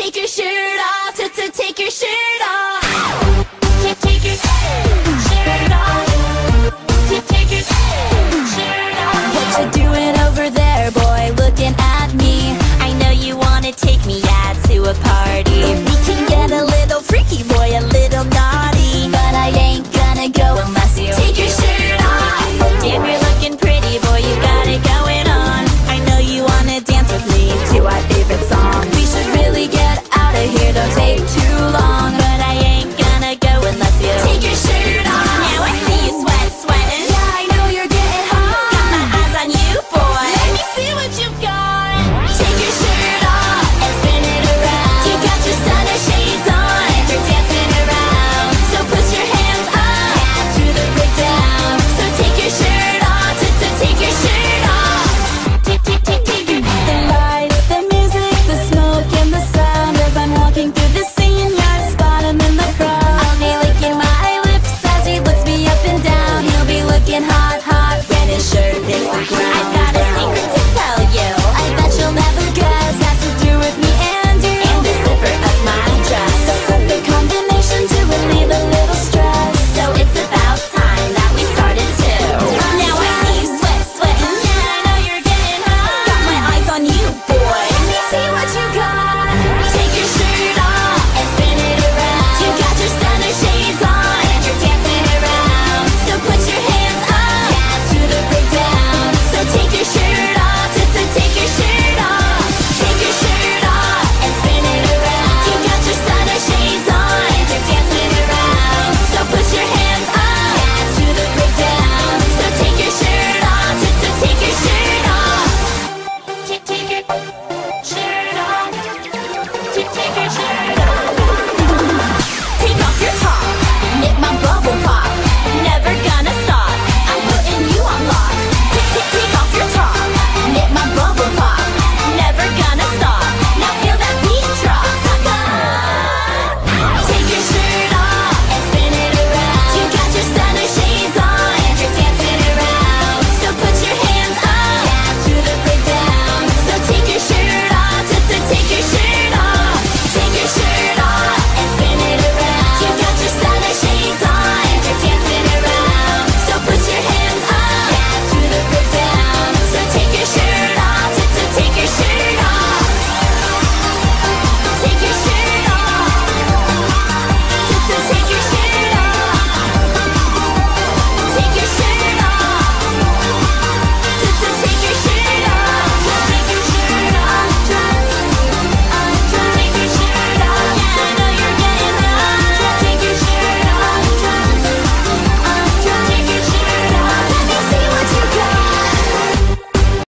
take your shirt off, to take your shirt off. Take your shirt off. Take your shirt off. What you doing over there, boy, looking at me? I know you wanna take me out to a party. We can get a little freaky, boy, a little naughty, but I ain't gonna go unless you take your shirt off. Damn, you're looking pretty, boy, you got it going on. I know you wanna dance with me to our favorite song.